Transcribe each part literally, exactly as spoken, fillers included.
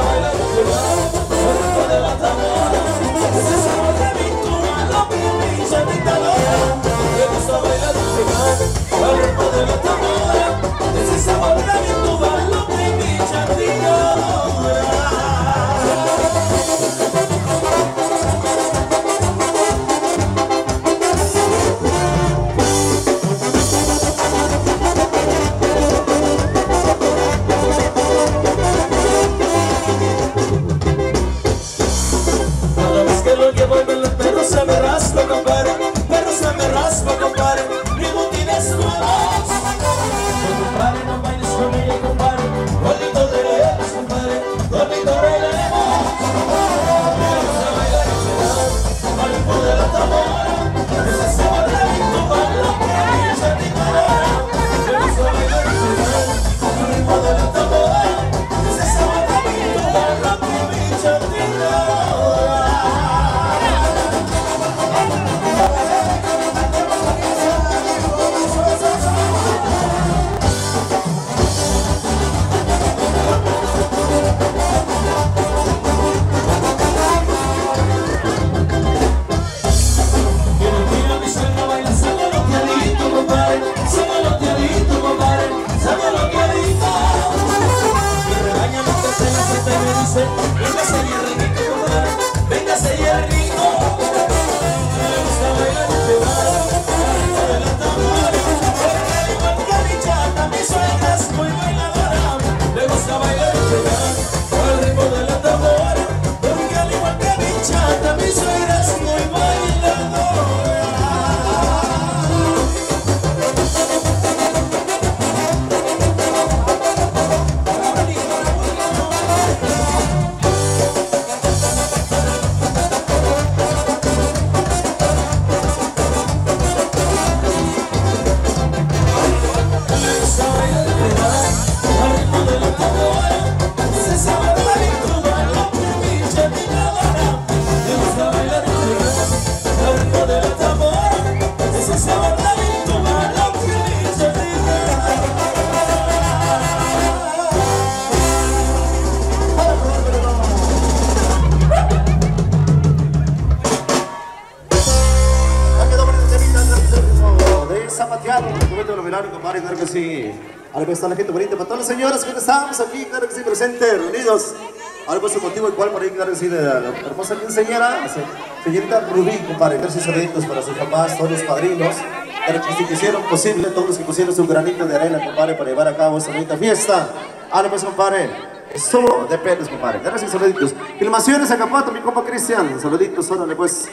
Claro que sí. Ahora pues está la gente bonita, para todas las señoras que estamos aquí, claro que sí, presentes, reunidos. Ahora pues el motivo igual por ahí, claro que sí, de la hermosa quinceañera, señorita Rubí, compadre, gracias saluditos para sus papás, todos los padrinos, claro que sí que hicieron posible, todos los que pusieron su granito de arena, compadre, para llevar a cabo esta bonita fiesta. Ahora pues, compadre, estuvo de pelos, compadre, gracias saluditos. Filmaciones Acapuato, mi compa Cristian, saluditos, órale pues.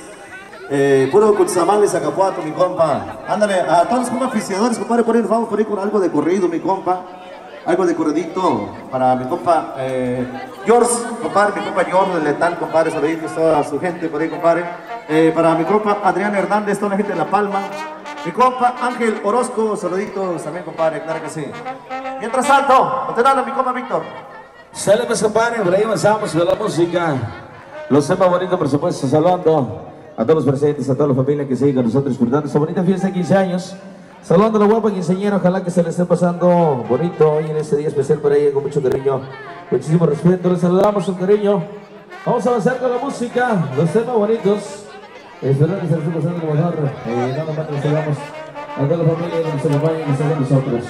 Eh, puro Cutzamales, Acapuato, mi compa. Ándale, a todos los compas aficionados, compadre, por ahí nos vamos por ahí con algo de corrido, mi compa. Algo de corridito para mi compa eh, George, compadre, mi compa George, de Letal, compadre, saluditos a toda su gente por ahí, compadre. Eh, para mi compa Adrián Hernández, toda la gente de La Palma. Mi compa Ángel Orozco, saluditos también, compadre, claro que sí. Mientras tanto, continuando, mi compa Víctor. Sale pues, compadre, por ahí avanzamos con la música. Los temas bonitos, por supuesto, saludando a todos los presentes, a toda la familia que sigue con nosotros disfrutando esta bonita fiesta de quince años. Saludando a la guapa quinceañera, ojalá que se le esté pasando bonito hoy en este día especial para ella, con mucho cariño, muchísimo respeto, les saludamos con cariño. Vamos a avanzar con la música, los temas bonitos. Espero que se les esté pasando como mejor. Eh, nada más les saludamos a toda la familia que nos acompaña y que está con nosotros.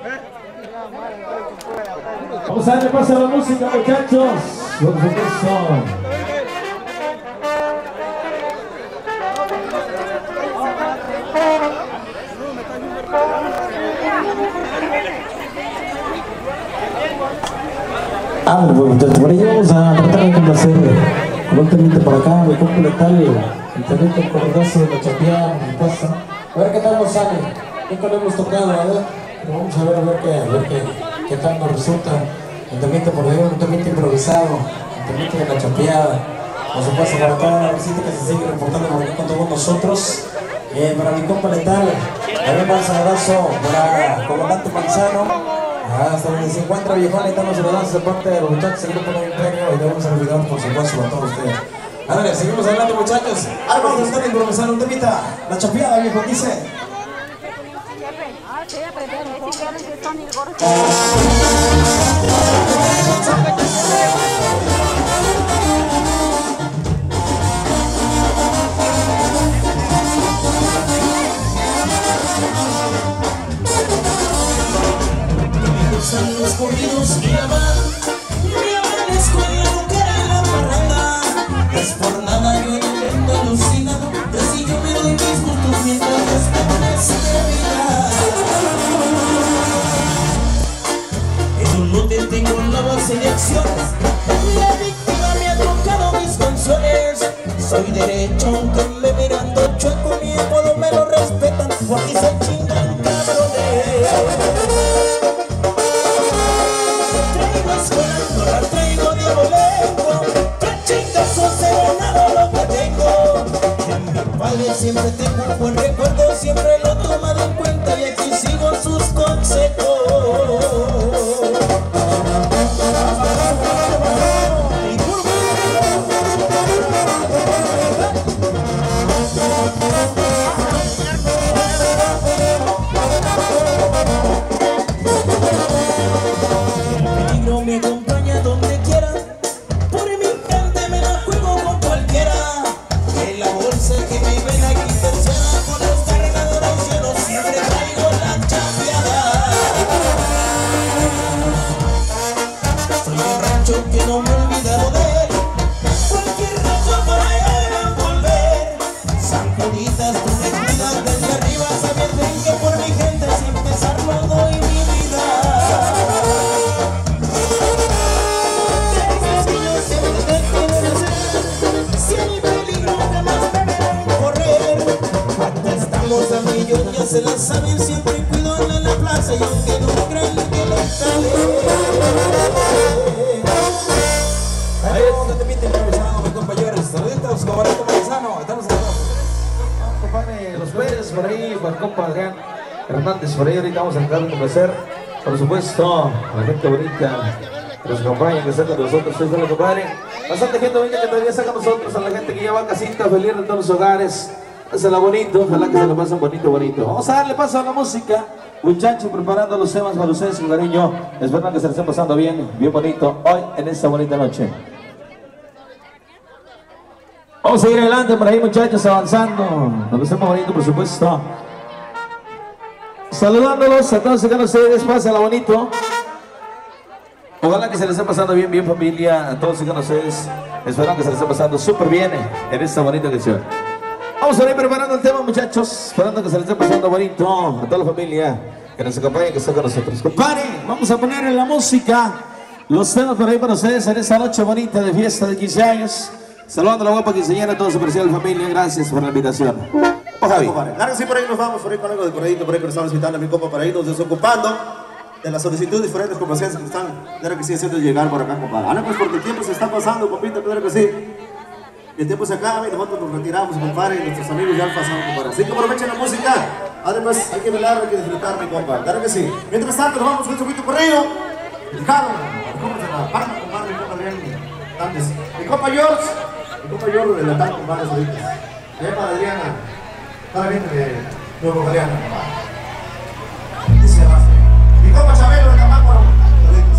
Vamos a darle paso a la música, muchachos, por supuesto. Ah, bueno, pues por ahí vamos a tratar de complacer prontamente para acá, mi compa Letal, el talento, el corredazo de la chapeada, mi casa. A ver qué tal nos sale, nunca lo hemos tocado, ¿verdad? Pero vamos a ver, a ver qué, a ver qué, qué tal nos resulta. El talento por ahí, un talento improvisado, el talento de la chapeada. Por supuesto, para toda la visita que se sigue reportando por aquí con todos nosotros. Eh, para mi compa Letal, también un saludazo para el comandante Manzano. Hasta donde se encuentra Viejón, estamos saludando de parte de los muchachos del grupo de Imperio y debemos olvidar por supuesto a todos ustedes. A ver, seguimos adelante, muchachos. Ahora vamos a estar improvisando un temita. La chapeada, viejo, dice. soy derecho, aunque me mirando chueco, mi apodo me lo respetan, porque se chingan cabrones. Traigo escuela, la traigo diabolengo, que chingazo serenado lo que tengo. En mi padre siempre tengo un buen recuerdo, siempre lo he tomado en cuenta y aquí sigo sus consejos. Me acompaña donde quiera, por mi gente me la juego con cualquiera. En la bolsa que me ven aquí terciada, con los cargadores llenos siempre traigo la chapeada. Soy un rancho que no me he olvidado de él, cualquier rato para volver. San Juditas, tú me cuidas desde arriba, sabiendo que por mi gente sin pensarlo doy mi vida. Ya se la saben, siempre cuido en la plaza y aunque no crean que lo sale. Ahí es donde te piden improvisado, mis compañeros. Saluditos, compadrito Manzano. Estamos aquí. Compadre, los Pérez por ahí, para el compa Adrián Hernández por ahí. Ahorita vamos a entrar con placer. Por supuesto, a la gente bonita que nos acompaña, que está con nosotros. Soy el compadre. Bastante gente bonita que todavía está con nosotros. A la gente que ya va a casita, feliz de todos los hogares. Pásala bonito, ojalá que se lo pasen bonito, bonito. Vamos a darle paso a la música. Muchachos, preparando los temas para ustedes, su cariño. Espero que se les esté pasando bien, bien bonito hoy en esta bonita noche. Vamos a ir adelante por ahí, muchachos, avanzando. Con los temas bonitos, por supuesto. Saludándolos a todos y a ustedes, pásala bonito. Ojalá que se les esté pasando bien, bien familia, a todos y a ustedes. Espero que se les esté pasando súper bien en esta bonita canción. Vamos a ir preparando el tema, muchachos, esperando que se les esté pasando bonito a toda la familia que nos acompaña, que está con nosotros. Compadre, vamos a poner en la música los temas por ahí para ustedes en esta noche bonita de fiesta de quince años. Saludando a la guapa quinceañera, a toda su preciosa familia, gracias por la invitación. Oh, Javi. Claro que sí, por ahí nos vamos, por ahí con algo de corredito, por ahí que nos estamos invitando a mi compa, por ahí nos desocupando de las solicitudes diferentes complacencias que están, claro que sí, haciendo llegar por acá, compadre. Ahora pues porque el tiempo se está pasando, compita, claro que sí. El tiempo se acaba y nosotros nos retiramos, compadre, y nuestros amigos ya han pasado, compadre. Así que aprovechen la música. Además, hay que velar, hay que disfrutar, mi compadre. Claro que sí. Mientras tanto, nos vamos con un poquito por ello. Ricardo, ¿cómo se la palma, compadre? Mi compa Adrián Hernández. Mi compa George, mi compa George de la tal, compadre, ahorita. Allá para Adriana, para la gente de Nuevo Galeano, compadre. Dice abajo. Mi compa Chabelo de Camácuaro, ahorita.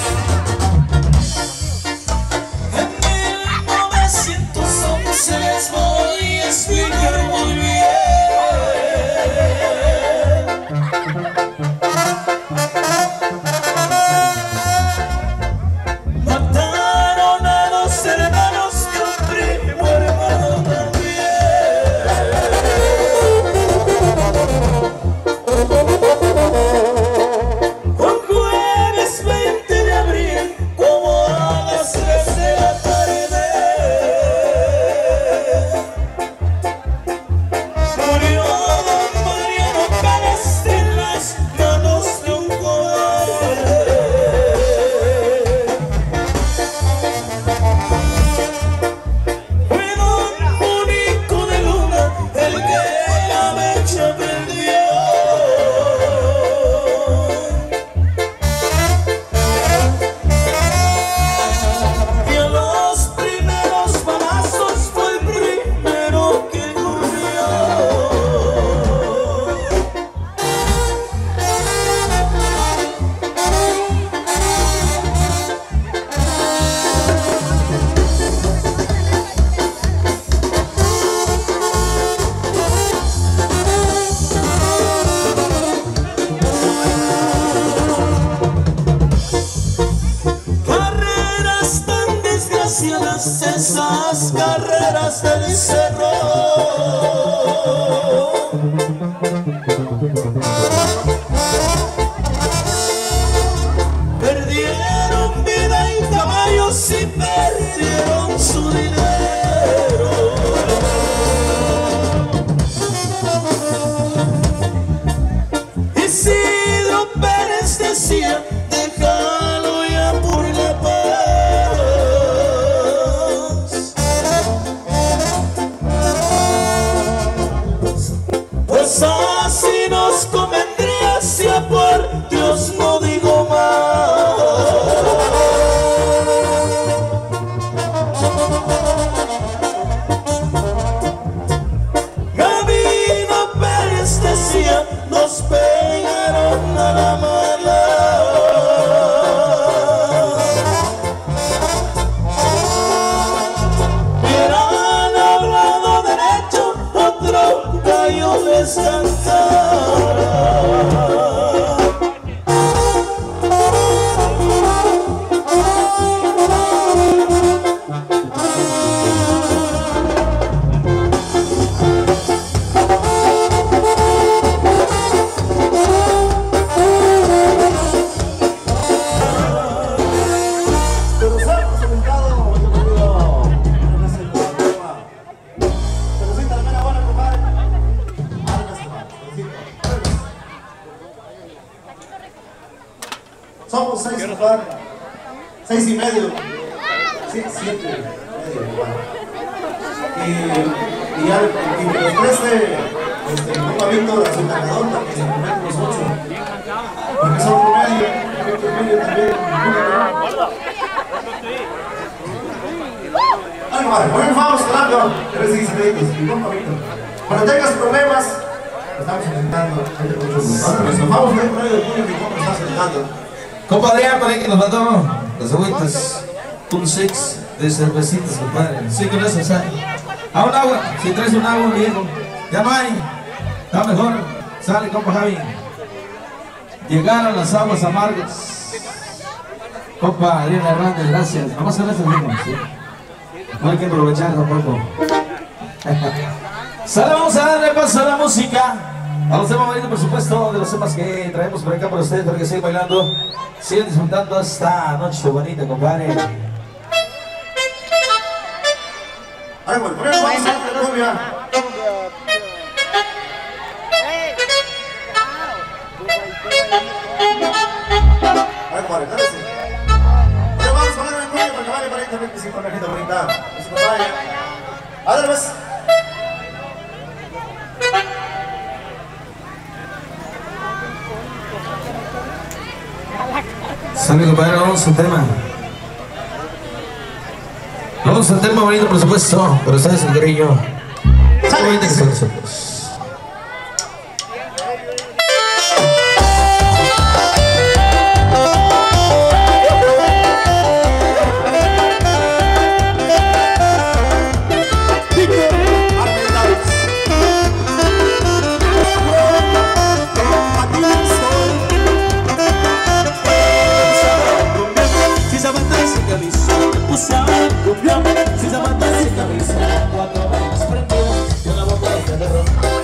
En mil novecientos once les si perdieron su dinero. Isidro Pérez decía, déjalo ya por la paz, pues así nos convendría, si a por Dios no digo más. Gabino Pérez decía, nos pegaron a la mala. Hubieran hablado derecho, otro gallo les cantara. Somos seis, compadre. Seis y medio. Sí, siete y medio, compadre. Y, y ya, y después de este, compa Víctor, a su ganador, que se prometen los ocho. Porque son promedio, promedio también. Ay, compadre, por vamos hablando. Tres seis medios, y compa Víctor. Cuando tengas problemas, estamos intentando. Nos vamos a ver por ahí del público y cómo estás sentando. Compadre, por ahí que nos mandó las agüitas, un six de cervecitas, compadre. Sí, con eso, ¿sabes? A un agua, si traes un agua, viejo, ya no hay, está mejor. Sale, compa Javi. Llegaron las aguas amargas. Compa Adrián Hernández, gracias. Vamos a ver eso mismo, ¿sí? No hay que aprovechar tampoco. Sale, vamos a darle paso a la música. A los temas bonitos, por supuesto, de los temas que traemos por acá para ustedes, para que sigan bailando, sigan disfrutando esta noche bonita, compadre. Ay, bueno, por eso vamos a hacer la cumbia. Ay, compadre, dálese. Bueno, vamos a poner la cumbia porque vale para ahí también que sí, con la gente bonita. Que se nos vaya. Ándale, pues. Sale, compadre, vamos al tema. Vamos al tema bonito, por supuesto, pero ustedes el cariño. Bonito que son nosotros. Sin zapatos, sin camisa, cuatro velas prendidas y una botella de ron.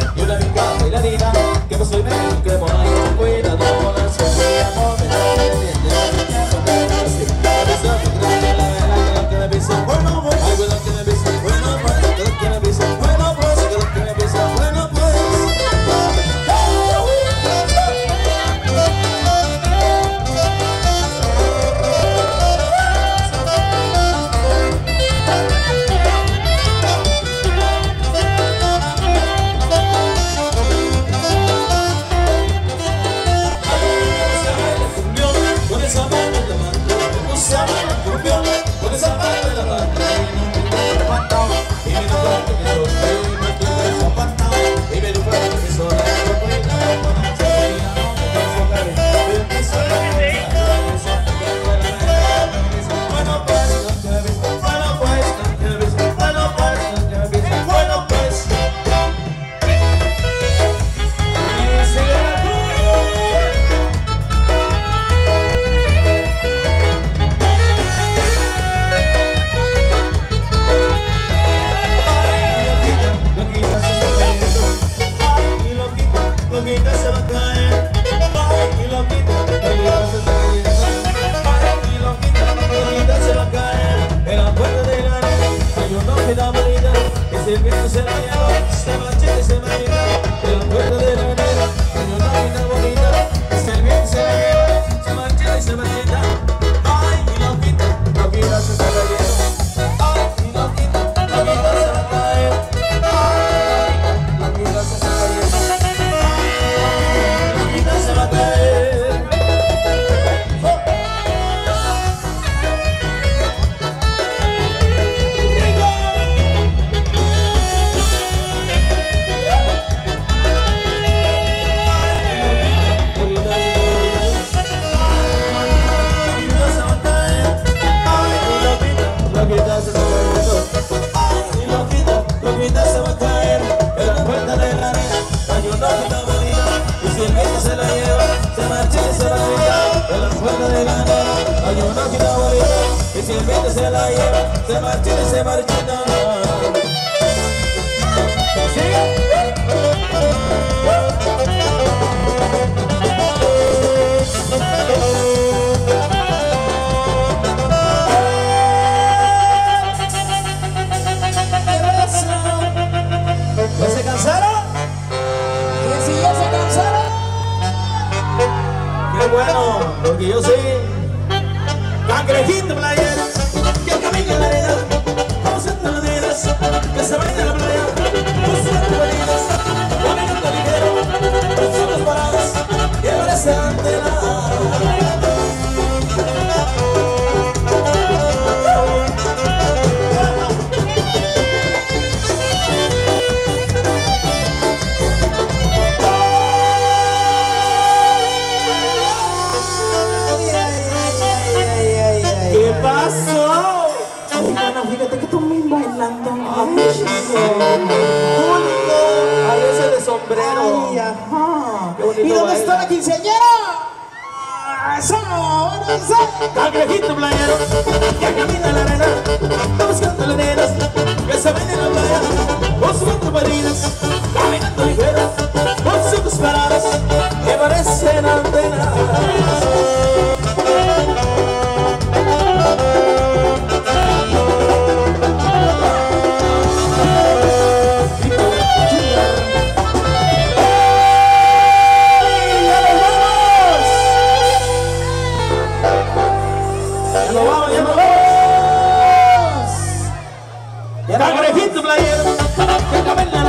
si el viento se la lleva, se marchita y se marchita. ¿Ya se cansaron? ¿Y si ya se cansaron? Qué bueno, porque yo soy cangrejito playero Que camina en la arena, vamos a las nenas, que se baila en la playa, buscando bonitas, caminando ligero, con sus ojos parados, que parecen antenas. ¿Qué pasó? Ay, mano, fíjate que tú me bailando. Ay, Ay, ese de sombrero. Ay, ajá. Qué bonito ¿Y dónde baila. está la quinceañera? ¡Eso! ¡Eso! Cangrejito playero Que camina en la arena, buscando las nenas, que se ven en la playa, con sus compañeras, caminando ligeras, con sus ojos parados, que parecen antenas. Cangrejito playero Que camina